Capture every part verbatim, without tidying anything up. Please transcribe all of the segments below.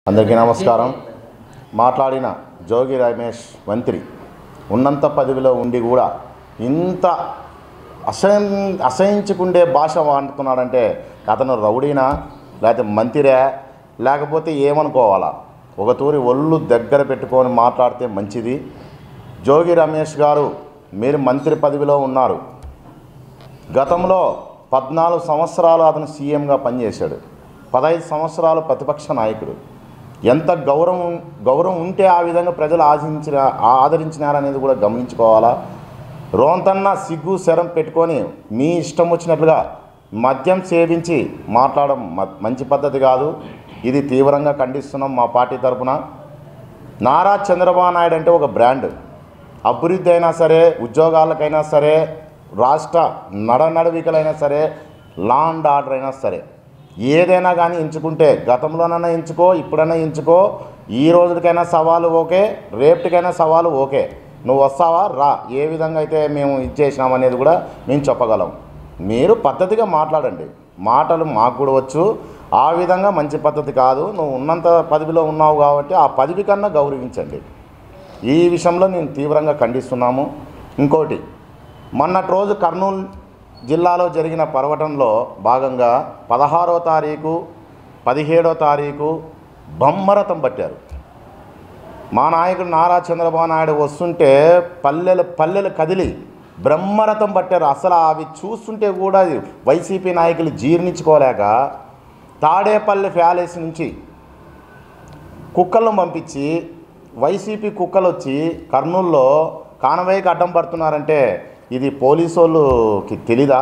అందరికీ నమస్కారం. మాట్లాడిన జోగి రమేష్ మంత్రి ఉన్నంత పదవిలో ఉండి కూడా ఇంత అసహ్యం అసహించుకుండే భాష వాడుతున్నాడంటే అతను రౌడీనా లేకపోతే మంత్రిరా లేకపోతే ఏమనుకోవాలా? ఒక తూరి ఒళ్ళు దగ్గర పెట్టుకొని మాట్లాడితే మంచిది. జోగి రమేష్ గారు, మీరు మంత్రి పదవిలో ఉన్నారు. గతంలో పద్నాలుగు సంవత్సరాలు అతను సీఎంగా పనిచేశాడు. పదహైదు సంవత్సరాలు ప్రతిపక్ష నాయకుడు. ఎంత గౌరవం గౌరవం ఉంటే ఆ విధంగా ప్రజలు ఆశించిన ఆదరించినారనేది కూడా గమనించుకోవాలా. రోంతన్న సిగ్గు శరం పెట్టుకొని మీ ఇష్టం వచ్చినట్లుగా మద్యం సేవించి మాట్లాడడం మంచి పద్ధతి కాదు. ఇది తీవ్రంగా ఖండిస్తున్నాం మా పార్టీ తరఫున. నారా చంద్రబాబు నాయుడు అంటే ఒక బ్రాండ్. అభివృద్ధి అయినా సరే, ఉద్యోగాలకైనా సరే, రాష్ట్ర నడనడవికలైనా సరే, లా అండ్ ఆర్డర్ అయినా సరే, ఏదైనా కానీ ఎంచుకుంటే గతంలోనైనా ఎంచుకో, ఇప్పుడైనా ఎంచుకో, ఈ రోజుకైనా సవాలు ఓకే, రేపటికైనా సవాలు ఓకే. నువ్వు వస్తావా రా, ఏ విధంగా అయితే మేము ఇచ్చేసినామనేది కూడా మేము చెప్పగలం. మీరు పద్ధతిగా మాట్లాడండి. మాటలు మాకు కూడా వచ్చు. ఆ విధంగా మంచి పద్ధతి కాదు. నువ్వు ఉన్నంత పదవిలో ఉన్నావు కాబట్టి ఆ పదవి కన్నా గౌరవించండి. ఈ విషయంలో నేను తీవ్రంగా ఖండిస్తున్నాము. ఇంకోటి, మొన్నటి రోజు కర్నూలు జిల్లాలో జరిగిన పర్వటనలో భాగంగా పదహారో తారీఖు పదిహేడో తారీఖు బొమ్మరథం పట్టారు. మా నాయకుడు నారా చంద్రబాబు నాయుడు వస్తుంటే పల్లెలు పల్లెలు కదిలి బ్రహ్మరథం పట్టారు. అసలు అవి చూస్తుంటే కూడా వైసీపీ నాయకులు జీర్ణించుకోలేక తాడేపల్లి ప్యాలెస్ నుంచి కుక్కలను పంపించి వైసీపీ కుక్కలు వచ్చి కర్నూలులో కానవేకి అడ్డం పడుతున్నారంటే ఇది పోలీసు వాళ్ళకి తెలీదా?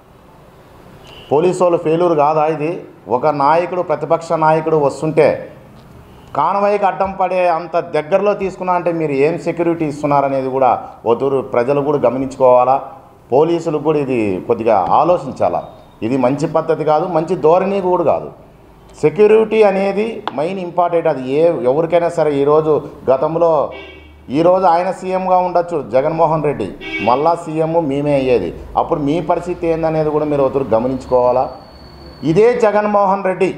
పోలీసు వాళ్ళు ఫెయిల్యూర్ కాదా? ఇది ఒక నాయకుడు, ప్రతిపక్ష నాయకుడు వస్తుంటే కానవాయికి అడ్డం పడే అంత దగ్గరలో తీసుకున్నా అంటే మీరు ఏం సెక్యూరిటీ ఇస్తున్నారనేది కూడా ఒతూరు ప్రజలు కూడా గమనించుకోవాలా. పోలీసులు కూడా ఇది కొద్దిగా ఆలోచించాలా. ఇది మంచి పద్ధతి కాదు, మంచి ధోరణి కూడా కాదు. సెక్యూరిటీ అనేది మెయిన్ ఇంపార్టెంట్. అది ఏ ఎవరికైనా సరే. ఈరోజు గతంలో ఈరోజు ఆయన సీఎంగా ఉండొచ్చు జగన్మోహన్ రెడ్డి, మళ్ళా సీఎం మేమే అయ్యేది. అప్పుడు మీ పరిస్థితి ఏందనేది కూడా మీరు ఒకరు గమనించుకోవాలా. ఇదే జగన్మోహన్ రెడ్డి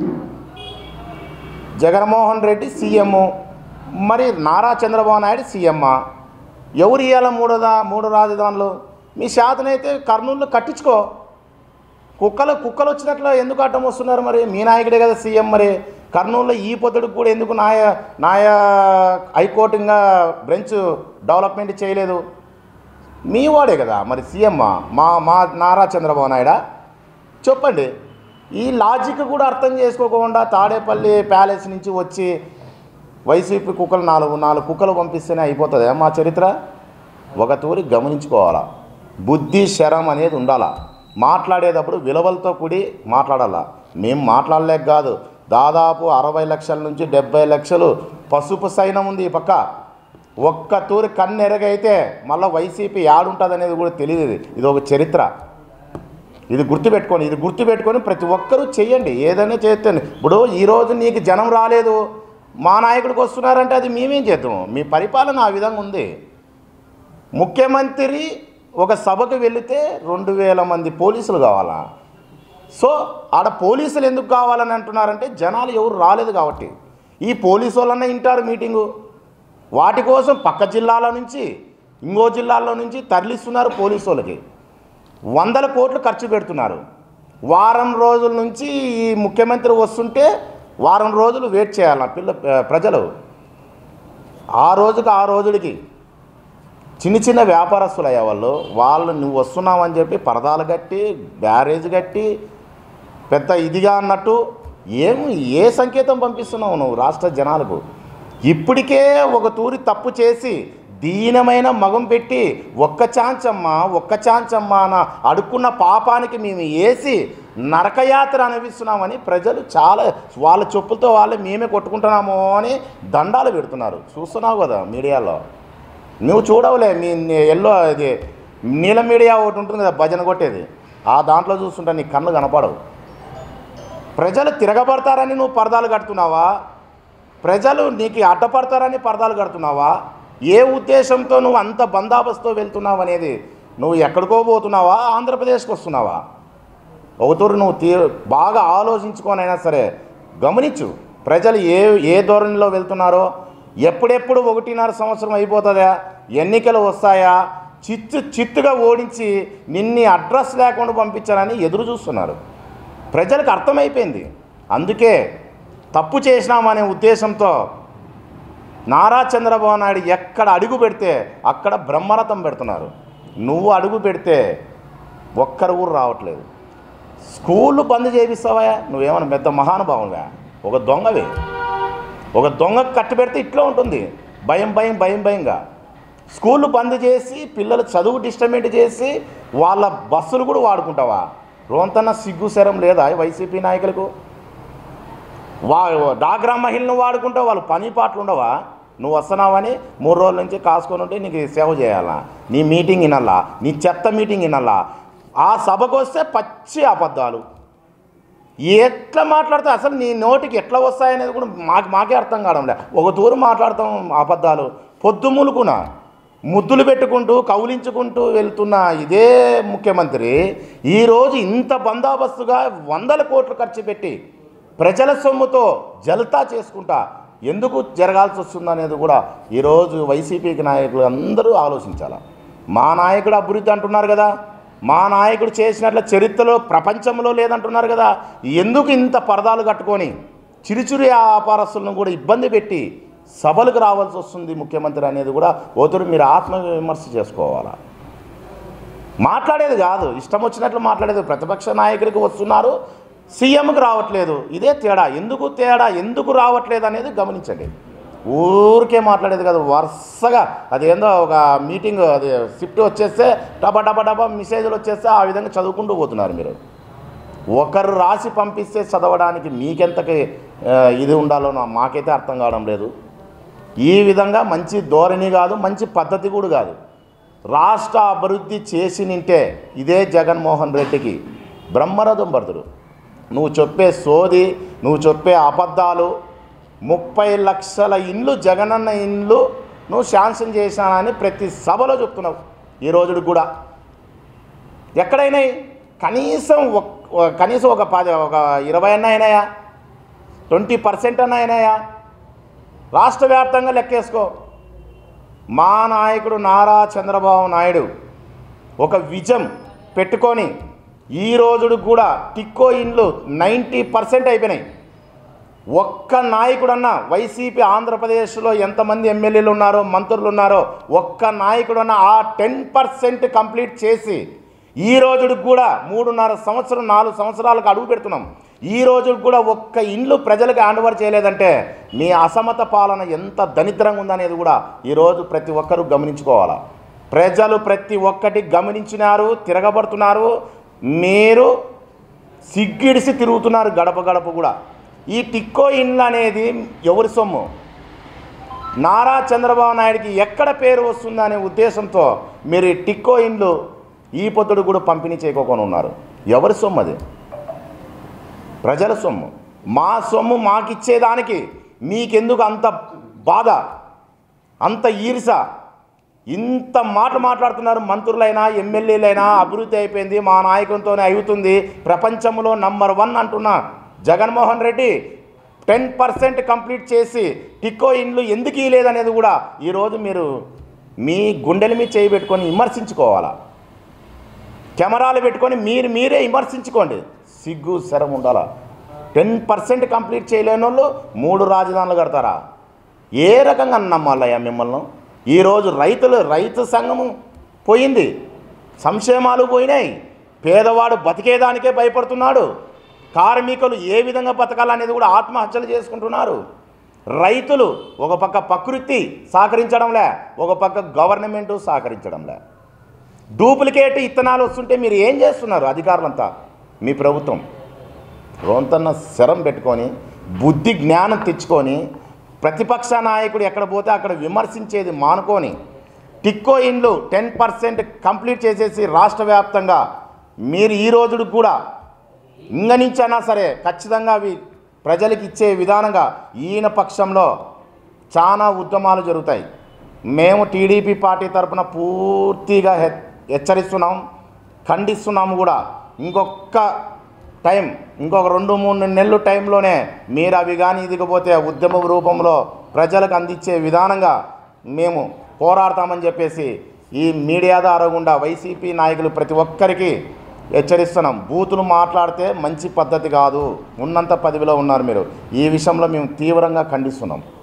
జగన్మోహన్ రెడ్డి సీఎం, మరి నారా చంద్రబాబు నాయుడు సీఎమ్మా? ఎవరు ఇవ్వాల మూడు మూడు రాజధానులు? మీ శాతనైతే కర్నూలులో కట్టించుకో. కుక్కలు కుక్కలు వచ్చినట్లు ఎందుకు అడ్డం వస్తున్నారు? మరి మీ నాయకుడే కదా సీఎం. మరి కర్నూలులో ఈ పొద్దుడికి కూడా ఎందుకు నాయ నాయ హైకోర్టు ఇంకా బెంచ్ డెవలప్మెంట్ చేయలేదు? మీ వాడే కదా మరి సీఎం. మా మా నారా చంద్రబాబు నాయుడా? చెప్పండి. ఈ లాజిక్ కూడా అర్థం చేసుకోకుండా తాడేపల్లి ప్యాలెస్ నుంచి వచ్చి వైసీపీ కుక్కలు నాలుగు నాలుగు కుక్కలు పంపిస్తేనే అయిపోతుంది మా చరిత్ర? ఒక తూరి గమనించుకోవాలా. బుద్ధి శరం అనేది ఉండాలా. మాట్లాడేటప్పుడు విలువలతో కూడి మాట్లాడాలా. మేము మాట్లాడలేక కాదు, దాదాపు అరవై లక్షల నుంచి డెబ్బై లక్షలు పసుపు సైన్యం ఉంది ఈ పక్క. ఒక్క తూరి కన్ను ఎరగైతే మళ్ళీ వైసీపీ యాడుంటుంది అనేది కూడా తెలియదు. ఇది ఒక చరిత్ర. ఇది గుర్తుపెట్టుకొని ఇది గుర్తుపెట్టుకొని ప్రతి ఒక్కరూ చెయ్యండి. ఏదైనా చేస్తే ఇప్పుడు ఈరోజు నీకు జనం రాలేదు, మా నాయకుడికి వస్తున్నారంటే అది మేమేం చేద్దాం? మీ పరిపాలన ఆ విధంగా ఉంది. ముఖ్యమంత్రి ఒక సభకు వెళితే రెండు వేల మంది పోలీసులు కావాలా? సో ఆడ పోలీసులు ఎందుకు కావాలని అంటున్నారంటే జనాలు ఎవరు రాలేదు కాబట్టి. ఈ పోలీసు వాళ్ళన్నా వింటారు మీటింగు. వాటి కోసం పక్క జిల్లాల నుంచి ఇంకో జిల్లాల్లో నుంచి తరలిస్తున్నారు పోలీసు వాళ్ళకి. వందల కోట్లు ఖర్చు పెడుతున్నారు. వారం రోజుల నుంచి ఈ ముఖ్యమంత్రి వస్తుంటే వారం రోజులు వెయిట్ చేయాలి పిల్ల ప్రజలు. ఆ రోజుకి ఆ రోజులకి చిన్న చిన్న వ్యాపారస్తులు అయ్యే వాళ్ళు వాళ్ళు నువ్వు వస్తున్నావని చెప్పి పరదాలు కట్టి బ్యారేజ్ కట్టి పెద్ద ఇదిగా అన్నట్టు ఏమి ఏ సంకేతం పంపిస్తున్నావు నువ్వు రాష్ట్ర జనాలకు? ఇప్పటికే ఒక తూరి తప్పు చేసి దీనమైన మగం పెట్టి ఒక్క ఛాన్సమ్మా ఒక్క ఛాన్సమ్మా అని అడుక్కున్న పాపానికి మేము వేసి నరకయాత్ర అనిపిస్తున్నామని ప్రజలు చాలా వాళ్ళ చెప్పులతో వాళ్ళే మేమే కొట్టుకుంటున్నామో అని దండాలు పెడుతున్నారు. చూస్తున్నావు కదా మీడియాలో. నువ్వు చూడవులే, మీ ఎల్లో ఇది నీలం మీడియా ఒకటి ఉంటుంది కదా భజన కొట్టేది, ఆ దాంట్లో చూస్తుంటే నీ కన్ను కనపడవు. ప్రజలు తిరగబడతారని నువ్వు పరదాలు కడుతున్నావా? ప్రజలు నీకు అడ్డపడతారని పరదాలు కడుతున్నావా? ఏ ఉద్దేశంతో నువ్వు అంత బందాబస్తుతో వెళ్తున్నావు అనేది? నువ్వు ఎక్కడికో పోతున్నావా? ఆంధ్రప్రదేశ్కి వస్తున్నావా? ఒకతూరు నువ్వు తీ బాగా ఆలోచించుకోనైనా సరే గమనించు. ప్రజలు ఏ ఏ ధోరణిలో వెళ్తున్నారో, ఎప్పుడెప్పుడు ఒకటిన్నర సంవత్సరం అయిపోతుందా, ఎన్నికలు వస్తాయా, చిత్తు చిత్తుగా ఓడించి నిన్ని అడ్రస్ లేకుండా పంపించాలని ఎదురు చూస్తున్నారు. ప్రజలకు అర్థమైపోయింది. అందుకే తప్పు చేసినామనే ఉద్దేశంతో నారా చంద్రబాబు నాయుడు ఎక్కడ అడుగు పెడితే అక్కడ బ్రహ్మరథం పెడుతున్నారు. నువ్వు అడుగు పెడితే ఒక్కరు కూడా రావట్లేదు. స్కూళ్ళు బంద్ చేపిస్తావా? నువ్వేమన్నా పెద్ద మహానుభావుగా? ఒక దొంగవి. ఒక దొంగకు కట్టి పెడితే ఇట్లా ఉంటుంది, భయం భయం భయం భయంగా. స్కూళ్ళు బంద్ చేసి పిల్లలు చదువు డిస్టర్బెంట్ చేసి వాళ్ళ బస్సులు కూడా వాడుకుంటావా? రోంతన్న సిగ్గు శరం లేదా వైసీపీ నాయకులకు? వా డాగ్రా మహిళను వాడుకుంటావు, వాళ్ళు పని పాటలు ఉండవా? నువ్వు వస్తున్నావని మూడు రోజుల నుంచి కాసుకొని ఉంటే నీకు సేవ చేయాలా? నీ మీటింగ్ వినాలా? నీ చెత్త మీటింగ్ వినాలా? ఆ సభకు వస్తే పచ్చి అబద్ధాలు. ఎట్లా మాట్లాడితే అసలు నీ నోటికి ఎట్లా వస్తాయనేది కూడా మాకు మాకే అర్థం కావడంలే. ఒక తూరు మాట్లాడతాం అబద్ధాలు. పొద్దుములుకున ముద్దులు పెట్టుకుంటూ కౌలించుకుంటూ వెళ్తున్న ఇదే ముఖ్యమంత్రి ఈరోజు ఇంత బందోబస్తుగా వందల కోట్లు ఖర్చు పెట్టి ప్రజల సొమ్ముతో జల్తా చేసుకుంటా ఎందుకు జరగాల్సి వస్తుందనేది కూడా ఈరోజు వైసీపీకి నాయకులు అందరూ ఆలోచించాలి. మా నాయకుడు అభివృద్ధి అంటున్నారు కదా, మా నాయకుడు చేసినట్ల చరిత్రలో ప్రపంచంలో లేదంటున్నారు కదా, ఎందుకు ఇంత పరదాలు కట్టుకొని చిరుచురు వ్యాపారస్తులను కూడా ఇబ్బంది పెట్టి సభలకు రావాల్సి వస్తుంది ముఖ్యమంత్రి అనేది కూడా ఓతురు మీరు ఆత్మవిమర్శ చేసుకోవాలా. మాట్లాడేది కాదు, ఇష్టం వచ్చినట్లు మాట్లాడేది. ప్రతిపక్ష నాయకుడికి వస్తున్నారు, సీఎంకి రావట్లేదు. ఇదే తేడా. ఎందుకు తేడా, ఎందుకు రావట్లేదు అనేది గమనించండి. ఊరికే మాట్లాడేది కాదు, వరుసగా అదేందో ఒక మీటింగ్ అది షిఫ్ట్ వచ్చేస్తే డబా డబా డబా మెసేజ్లు వచ్చేస్తే ఆ విధంగా చదువుకుంటూ పోతున్నారు. మీరు ఒకరు రాసి పంపిస్తే చదవడానికి మీకెంతకి ఇది ఉండాలో మాకైతే అర్థం కావడం లేదు. ఈ విధంగా మంచి ధోరణి కాదు, మంచి పద్ధతి కూడా కాదు. రాష్ట్ర అభివృద్ధి చేసి నింటే ఇదే జగన్మోహన్ రెడ్డికి బ్రహ్మరథం భర్తుడు. నువ్వు చెప్పే సోది, నువ్వు చెప్పే అబద్ధాలు, ముప్పై లక్షల ఇండ్లు జగనన్న ఇండ్లు నువ్వు శాంక్షన్ చేశానని ప్రతి సభలో చెప్తున్నావు. ఈ రోజుకి కూడా ఎక్కడైనా కనీసం కనీసం ఒక పది ఒక ఇరవై అన్న అయినాయా, ట్వంటీ పర్సెంట్ అన్న అయినాయా? రాష్ట్ర వ్యాప్తంగా లెక్కేసుకో. మా నాయకుడు నారా చంద్రబాబు నాయుడు ఒక విజన్ పెట్టుకొని ఈ రోజుడు కూడా టిక్కో ఇండ్లు నైంటీ పర్సెంట్ అయిపోయినాయి. ఒక్క నాయకుడన్నా వైసీపీ ఆంధ్రప్రదేశ్లో ఎంతమంది ఎమ్మెల్యేలు ఉన్నారో మంత్రులు ఉన్నారో ఒక్క నాయకుడన్నా ఆ టెన్ పర్సెంట్ కంప్లీట్ చేసి ఈ రోజుకి కూడా మూడున్నర సంవత్సరం నాలుగు సంవత్సరాలకు అడుగు పెడుతున్నాం. ఈ రోజుకి కూడా ఒక్క ఇండ్లు ప్రజలకు హ్యాండ్ ఓవర్ చేయలేదంటే మీ అసమత పాలన ఎంత దరిద్రంగా ఉందనేది కూడా ఈరోజు ప్రతి ఒక్కరూ గమనించుకోవాలా. ప్రజలు ప్రతి ఒక్కటి గమనించినారు, తిరగబడుతున్నారు. మీరు సిగ్గిడిసి తిరుగుతున్నారు గడప గడప కూడా. ఈ టిక్కో ఇండ్లు అనేది ఎవరి సొమ్ము? నారా చంద్రబాబు నాయుడికి ఎక్కడ పేరు వస్తుందనే ఉద్దేశంతో మీరు టిక్కో ఇండ్లు ఈ పొద్దుడు కూడా పంపిణీ చేయకోకుండా ఉన్నారు. ఎవరి సొమ్ము అది? ప్రజల సొమ్ము. మా సొమ్ము మాకిచ్చేదానికి మీకెందుకు అంత బాధ, అంత ఈర్ష? ఇంత మాట మాట్లాడుతున్నారు మంత్రులైనా ఎమ్మెల్యేలైనా. అభివృద్ధి అయిపోయింది, మా నాయకునితోనే అవుతుంది, ప్రపంచంలో నంబర్ వన్ అంటున్న Jaganmohan Reddy ten percent complete చేసి టిక్కో ఇండ్లు ఎందుకు ఇవ్వలేదనేది కూడా ఈరోజు మీరు మీ గుండెల మీద చేయి పెట్టుకొని విమర్శించుకోవాలా. కెమెరాలు పెట్టుకొని మీరు మీరే విమర్శించుకోండి. సిగ్గు శరం ఉండాలా. టెన్ పర్సెంట్ కంప్లీట్ చేయలేని వాళ్ళు మూడు రాజధానులు కడతారా? ఏ రకంగా నమ్మాలయ్యా మిమ్మల్ని? ఈరోజు రైతులు రైతు సంఘము పోయింది, సంక్షేమాలు పోయినాయి, పేదవాడు బతికేదానికే భయపడుతున్నాడు. కార్మికులు ఏ విధంగా బతకాలనేది కూడా ఆత్మహత్యలు చేసుకుంటున్నారు. రైతులు ఒక పక్క ప్రకృతి సహకరించడంలే, ఒక పక్క గవర్నమెంటు సహకరించడంలే. డూప్లికేట్ ఇత్తనాలు వస్తుంటే మీరు ఏం చేస్తున్నారు? అధికారులంతా మీ ప్రభుత్వం రోంతన్న శరం పెట్టుకొని బుద్ధి జ్ఞానం తెచ్చుకొని ప్రతిపక్ష నాయకుడు ఎక్కడ పోతే అక్కడ విమర్శించేది మానుకొని టిక్కో ఇండ్లు టెన్ పర్సెంట్ కంప్లీట్ చేసేసి రాష్ట్ర వ్యాప్తంగా మీరు ఈ రోజుకి కూడా ఇంగనించైనా సరే ఖచ్చితంగా అవి ప్రజలకు ఇచ్చే విధానంగా ఈయన పక్షంలో చాలా ఉద్యమాలు జరుగుతాయి. మేము టీడీపీ పార్టీ తరఫున పూర్తిగా హెచ్చరిస్తున్నాం, ఖండిస్తున్నాము కూడా. ఇంకొక టైం, ఇంకొక రెండు మూడు నెలలు టైంలోనే మీరు అవి కానీ ఇదికపోతే ఉద్యమ రూపంలో ప్రజలకు అందించే విధానంగా మేము పోరాడతామని చెప్పేసి ఈ మీడియా ద్వారా గుండా వైసీపీ నాయకులు ప్రతి ఒక్కరికి హెచ్చరిస్తున్నాం. బూతులు మాట్లాడితే మంచి పద్ధతి కాదు. ఉన్నంత పదవిలో ఉన్నారు మీరు. ఈ విషయంలో మేము తీవ్రంగా ఖండిస్తున్నాం.